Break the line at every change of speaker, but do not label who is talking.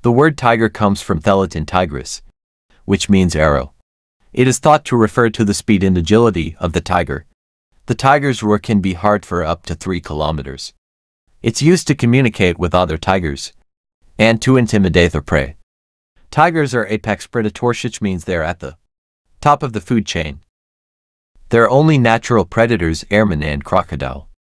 The word tiger comes from Latin Tigris, which means arrow. It is thought to refer to the speed and agility of the tiger. The tiger's roar can be heard for up to 3 kilometers. It's used to communicate with other tigers and to intimidate their prey. Tigers are apex predators, which means they're at the top of the food chain. Their only natural predators, airmen and crocodile.